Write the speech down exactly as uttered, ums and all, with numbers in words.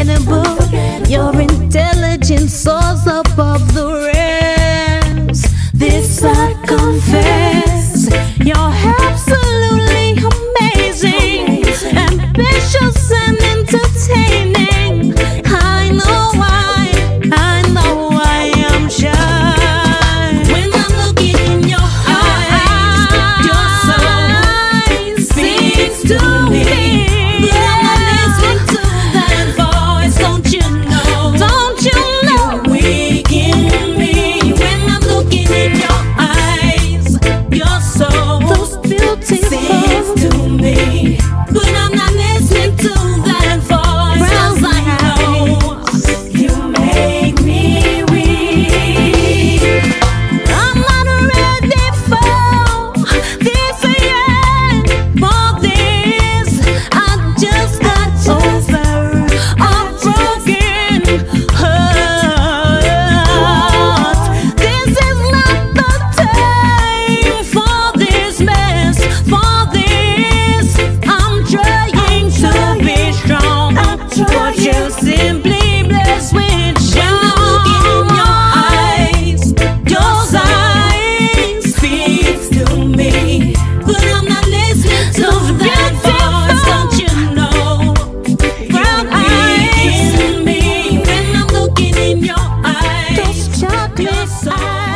unforgettable. Your intelligence soars above the rest. This I confess, you're absolutely amazing, ambitious and entertaining. I know why, I know why I'm shy. When I'm looking in your eyes, your soul speaks to me. But I'm not listening to that voice, don't you know? Don't you know? You're waking me. When I'm looking in your eyes, your soul those beautiful speaks to me. But I'm not listening to that voice, 'cause I know you make me weak. I'm not ready for this yet, for this I just got over a broken heart. This is not the time for this mess, for this I'm trying to be strong, but you simply bless with shine. When I'm looking in your eyes, your eyes speaks to me, but I'm not listening to that voice, don't you know? Brown eyes in me. When I'm looking in your eyes, your soul